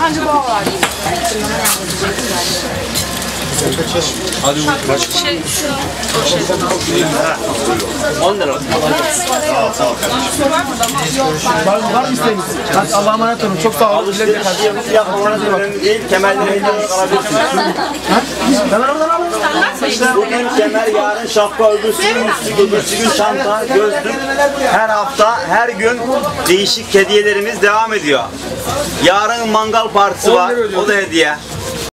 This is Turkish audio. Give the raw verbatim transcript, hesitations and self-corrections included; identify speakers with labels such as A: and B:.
A: Bence bağlar.
B: Hadi kaç?
A: Şey,
B: on lira.
C: Var, var mı isteğiniz? Hadi Allah'a emanet olun. Çok sağ olun.
B: Alışverişi yapmamanız önemli değil. Kemerleri hediye alabilirsiniz.
C: Hemen oradan alın.
B: Bugün kemer, yarın şapka, öbürsü gün üstü, öbürsü gün çanta, gözlük. Her hafta, her gün değişik hediyelerimiz devam ediyor. Yarın mangal partisi var. O da hediye.